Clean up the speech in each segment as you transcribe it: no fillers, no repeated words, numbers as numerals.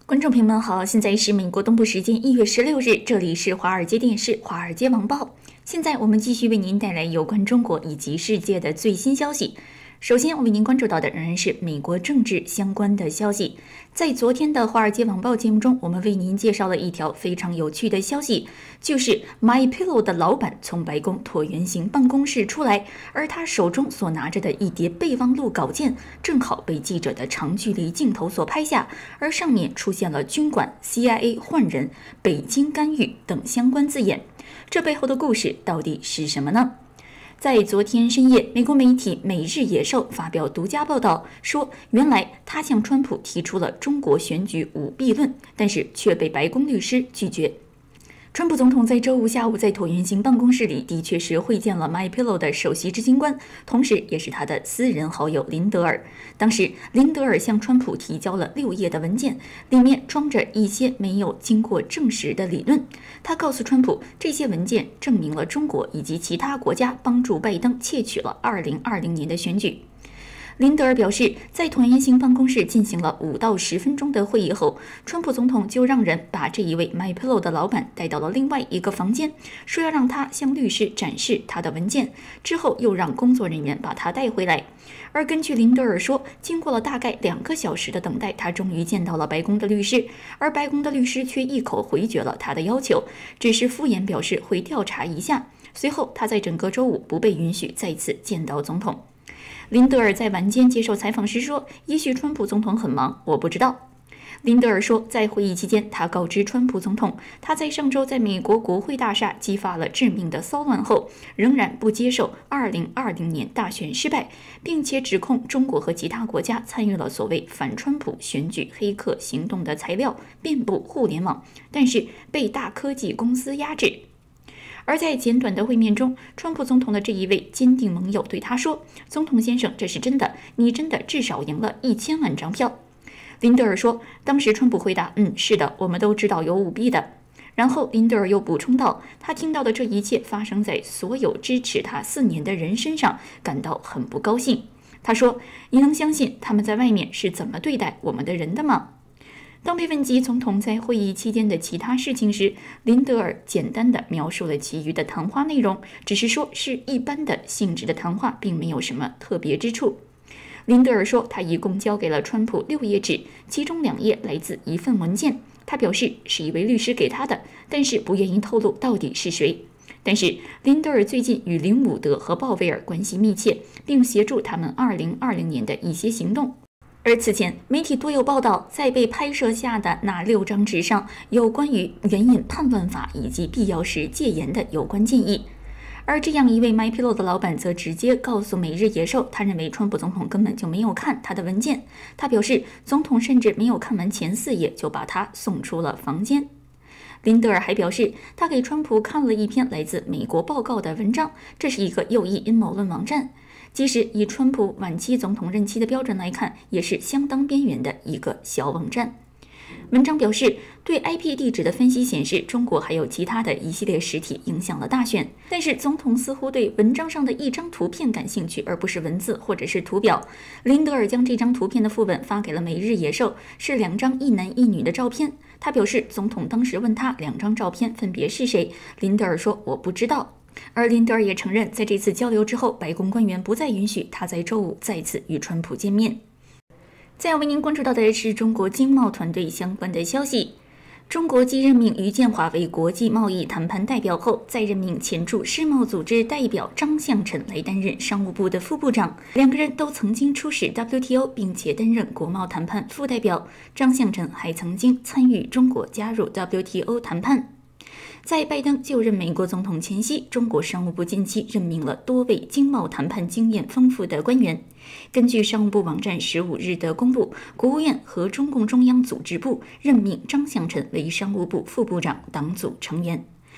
观众朋友们好，现在是美国东部时间1月16日，这里是华尔街电视《华尔街网报》。现在我们继续为您带来有关中国以及世界的最新消息。首先，我为您关注到的仍然是美国政治相关的消息。在昨天的《华尔街网报》节目中，我们为您介绍了一条非常有趣的消息，就是 MyPillow 的老板从白宫椭圆形办公室出来，而他手中所拿着的一叠备忘录稿件，正好被记者的长距离镜头所拍下，而上面出现了军管、CIA 换人、北京干预等相关字眼。这背后的故事到底是什么呢？在昨天深夜，美国媒体《每日野兽》发表独家报道，说原来他向川普提出了中国选举舞弊论，但是却被白宫律师拒绝。川普总统在周五下午在椭圆形办公室里的确是会见了 MyPillow 的首席执行官，同时也是他的私人好友林德尔。当时林德尔向川普提交了6页的文件，里面装着一些没有经过证实的理论。他告诉川普，这些文件证明了中国以及其他国家帮助拜登窃取了2020年的选举。林德尔表示，在椭圆形办公室进行了5到10分钟的会议后，川普总统就让人把这一位 MyPillow 的老板带到了另外一个房间，说要让他向律师展示他的文件，之后又让工作人员把他带回来。而根据林德尔说，经过了大概2个小时的等待，他终于见到了白宫的律师，而白宫的律师却一口回绝了他的要求，只是敷衍表示会调查一下。随后，他在整个周五不被允许再次见到总统。林德尔在晚间接受采访时说，也许川普总统很忙，我不知道。林德尔说，在会议期间，他告知川普总统，他在上周在美国国会大厦激发了致命的骚乱后，仍然不接受2020年大选失败，并且指控中国和其他国家参与了所谓反川普选举黑客行动的材料遍布互联网，但是被大科技公司压制。而在简短的会面中，川普总统的这一位坚定盟友对他说，总统先生，这是真的，你真的至少赢了1000万张票。林德尔说，当时川普回答，是的，我们都知道有舞弊的。然后林德尔又补充道，他听到的这一切发生在所有支持他4年的人身上，感到很不高兴。他说，你能相信他们在外面是怎么对待我们的人的吗？当被问及总统在会议期间的其他事情时，林德尔简单地描述了其余的谈话内容，只是说是一般的性质的谈话，并没有什么特别之处。林德尔说，他一共交给了川普6页纸，其中2页来自一份文件，他表示是一位律师给他的，但是不愿意透露到底是谁。但是林德尔最近与林伍德和鲍威尔关系密切，并协助他们2020年的一些行动。而此前，媒体多有报道，在被拍摄下的那6张纸上有关于援引叛乱法以及必要时戒严的有关建议。而这样一位 MyPillow 的老板则直接告诉《每日野兽》，他认为川普总统根本就没有看他的文件。他表示，总统甚至没有看完前4页就把他送出了房间。林德尔还表示，他给川普看了一篇来自美国报告的文章，这是一个右翼阴谋论网站。即使以川普晚期总统任期的标准来看，也是相当边缘的一个小网站。文章表示，对 IP 地址的分析显示，中国还有其他的一系列实体影响了大选。但是总统似乎对文章上的一张图片感兴趣，而不是文字或者是图表。林德尔将这张图片的副本发给了《每日野兽》，是2张一男一女的照片。他表示，总统当时问他2张照片分别是谁，林德尔说我不知道。而林德尔也承认，在这次交流之后，白宫官员不再允许他在周五再次与川普见面。再要为您关注到的是中国经贸团队相关的消息。中国继任命于建华为国际贸易谈判代表后，再任命前驻世贸组织代表张向晨来担任商务部的副部长。2个人都曾经出使 WTO， 并且担任国贸谈判副代表。张向晨还曾经参与中国加入 WTO 谈判。在拜登就任美国总统前夕，中国商务部近期任命了多位经贸谈判经验丰富的官员。根据商务部网站15日的公布，国务院和中共中央组织部任命张向晨为商务部副部长党组成员。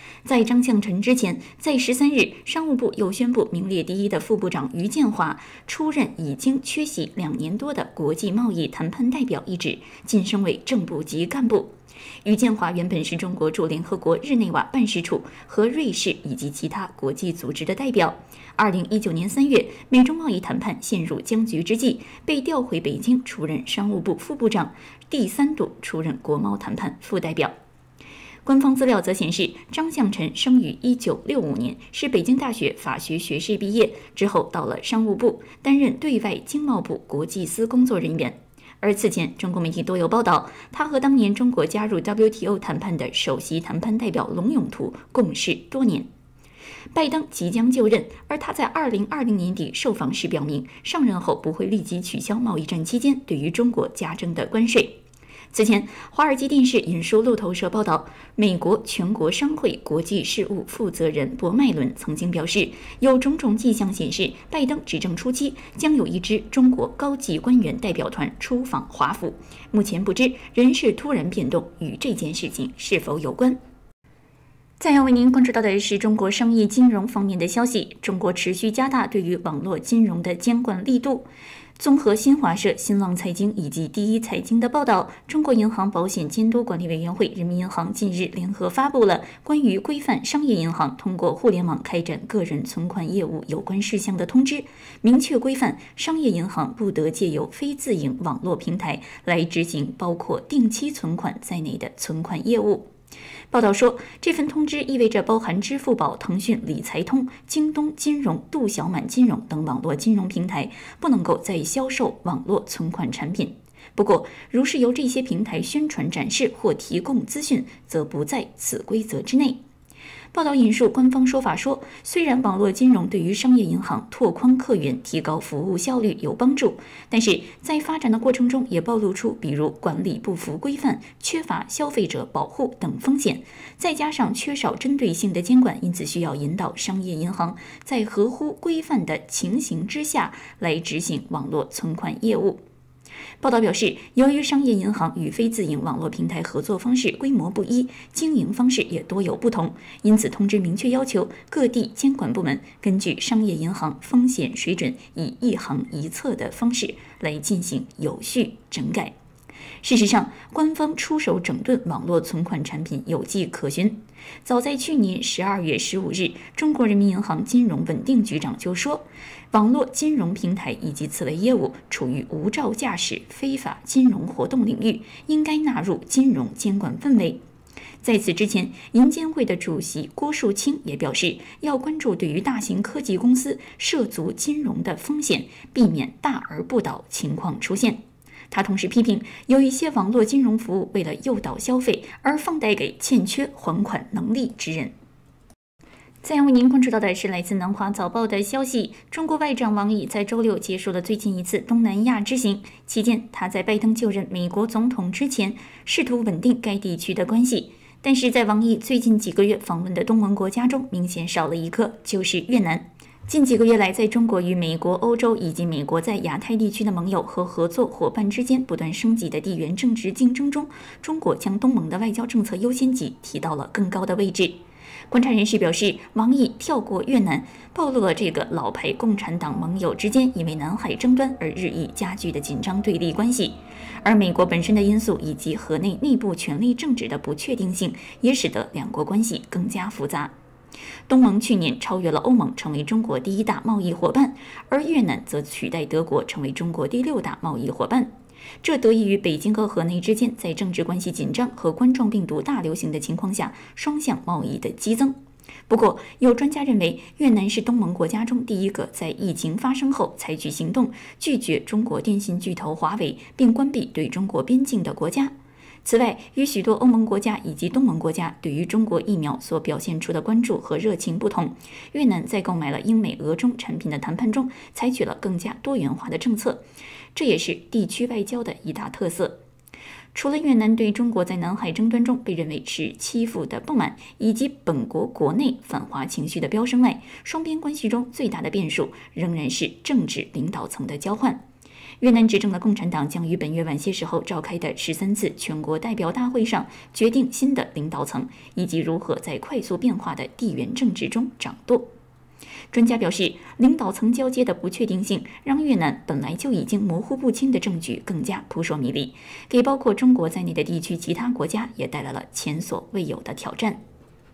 在张向晨之前，在13日，商务部又宣布名列第一的副部长于建华出任已经缺席2年多的国际贸易谈判代表一职，晋升为正部级干部。于建华原本是中国驻联合国日内瓦办事处和瑞士以及其他国际组织的代表。2019年3月，美中贸易谈判陷入僵局之际，被调回北京出任商务部副部长，第3度出任国贸谈判副代表。官方资料则显示，张向晨生于1965年，是北京大学法学学士毕业，之后到了商务部，担任对外经贸部国际司工作人员。而此前，中国媒体多有报道，他和当年中国加入 WTO 谈判的首席谈判代表龙永图共事多年。拜登即将就任，而他在2020年底受访时表明，上任后不会立即取消贸易战期间对于中国加征的关税。此前，华尔街电视引述路透社报道，美国全国商会国际事务负责人伯麦伦曾经表示，有种种迹象显示，拜登执政初期将有一支中国高级官员代表团出访华府。目前不知人事突然变动与这件事情是否有关。再要为您关注到的是中国商业金融方面的消息，中国持续加大对于网络金融的监管力度。综合新华社、新浪财经以及第一财经的报道，中国银行保险监督管理委员会、人民银行近日联合发布了关于规范商业银行通过互联网开展个人存款业务有关事项的通知，明确规范商业银行不得借由非自营网络平台来执行包括定期存款在内的存款业务。报道说，这份通知意味着包含支付宝、腾讯理财通、京东金融、度小满金融等网络金融平台不能够再销售网络存款产品。不过，如是由这些平台宣传展示或提供资讯，则不在此规则之内。报道引述官方说法说，虽然网络金融对于商业银行拓宽客源、提高服务效率有帮助，但是在发展的过程中也暴露出比如管理不符规范、缺乏消费者保护等风险，再加上缺少针对性的监管，因此需要引导商业银行在合乎规范的情形之下来执行网络存款业务。报道表示，由于商业银行与非自营网络平台合作方式规模不一，经营方式也多有不同，因此通知明确要求各地监管部门根据商业银行风险水准，以一行一策的方式来进行有序整改。事实上，官方出手整顿网络存款产品有迹可循。早在去年12月15日，中国人民银行金融稳定局长就说，网络金融平台以及此类业务处于无照驾驶、非法金融活动领域，应该纳入金融监管氛围。在此之前，银监会的主席郭树清也表示，要关注对于大型科技公司涉足金融的风险，避免大而不倒情况出现。他同时批评，有一些网络金融服务为了诱导消费而放贷给欠缺还款能力之人。再要为您关注到的是来自南华早报的消息，中国外长王毅在周六结束了最近一次东南亚之行，期间他在拜登就任美国总统之前，试图稳定该地区的关系。但是在王毅最近几个月访问的东盟国家中，明显少了一个，就是越南。近几个月来，在中国与美国、欧洲以及美国在亚太地区的盟友和合作伙伴之间不断升级的地缘政治竞争中，中国将东盟的外交政策优先级提到了更高的位置。观察人士表示，王毅跳过越南，暴露了这个老牌共产党盟友之间因为南海争端而日益加剧的紧张对立关系。而美国本身的因素以及河内内部权力政治的不确定性，也使得两国关系更加复杂。东盟去年超越了欧盟，成为中国第1大贸易伙伴，而越南则取代德国成为中国第6大贸易伙伴。这得益于北京和河内之间在政治关系紧张和冠状病毒大流行的情况下，双向贸易的激增。不过，有专家认为，越南是东盟国家中第一个在疫情发生后采取行动，拒绝中国电信巨头华为，并关闭对中国边境的国家。此外，与许多欧盟国家以及东盟国家对于中国疫苗所表现出的关注和热情不同，越南在购买了英美俄中产品的谈判中，采取了更加多元化的政策，这也是地区外交的一大特色。除了越南对中国在南海争端中被认为是欺负的不满，以及本国国内反华情绪的飙升外，双边关系中最大的变数仍然是政治领导层的交换。 越南执政的共产党将于本月晚些时候召开的13次全国代表大会上决定新的领导层，以及如何在快速变化的地缘政治中掌舵。专家表示，领导层交接的不确定性让越南本来就已经模糊不清的政局更加扑朔迷离，给包括中国在内的地区其他国家也带来了前所未有的挑战。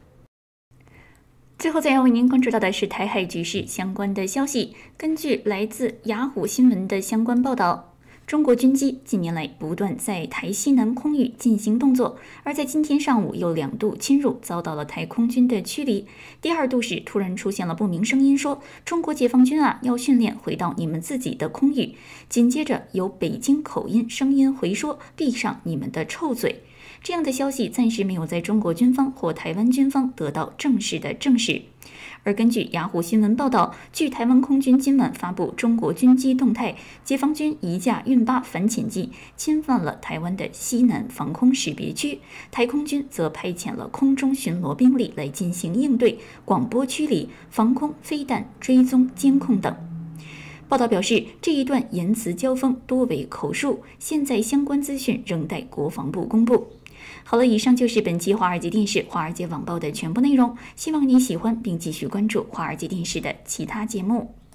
最后再要为您关注到的是台海局势相关的消息。根据来自雅虎新闻的相关报道，中国军机近年来不断在台西南空域进行动作，而在今天上午又2度侵入，遭到了台空军的驱离。第2度时突然出现了不明声音说，中国解放军要训练回到你们自己的空域。紧接着有北京口音声音回说，闭上你们的臭嘴。这样的消息暂时没有在中国军方或台湾军方得到正式的证实。而根据雅虎新闻报道，据台湾空军今晚发布中国军机动态，解放军一架运8反潜机侵犯了台湾的西南防空识别区，台空军则派遣了空中巡逻兵力来进行应对，广播驱离、防空、飞弹追踪、监控等。报道表示，这一段言辞交锋多为口述，现在相关资讯仍待国防部公布。好了，以上就是本期华尔街电视、华尔街网报的全部内容，希望你喜欢并继续关注华尔街电视的其他节目。